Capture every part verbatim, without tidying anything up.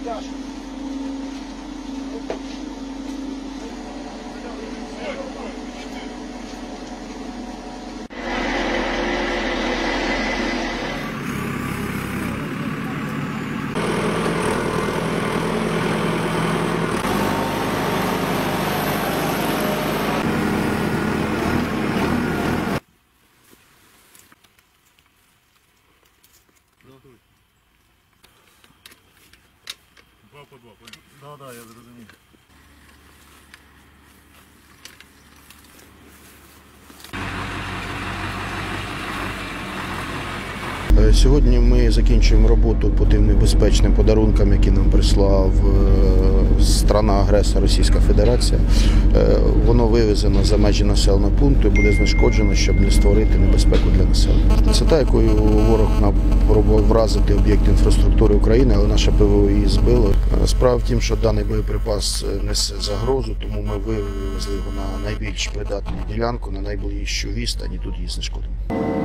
Два по два, понял? Да, да, я зрозумів. Сьогодні ми закінчуємо роботу по тим небезпечним подарункам, які нам прислав страна-агресор Російська Федерація. Воно вивезено за межі населеного пункту і буде знешкоджено, щоб не створити небезпеку для населення. Висота, якою ворог пробував вразити об'єкт інфраструктури України, але наше ПВО її збило. Справа в тім, що даний боєприпас несе загрозу, тому ми вивезли його на найбільш придатну ділянку, на найближчу відстань і тут її знешкодимо.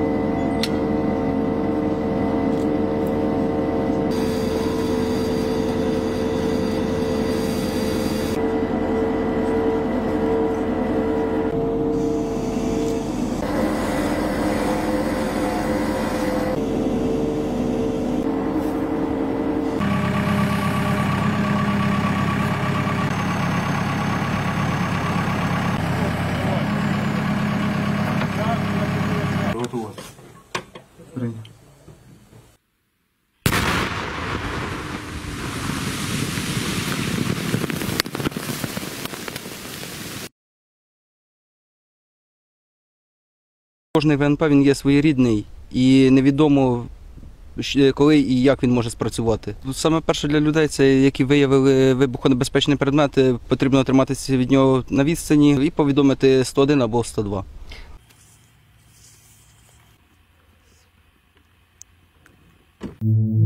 Кожний ВНП він є своєрідний і невідомо, коли і як він може спрацювати. Саме перше для людей, це які виявили вибухонебезпечний предмет, потрібно триматися від нього на відстані і повідомити сто один або сто два. Thank you.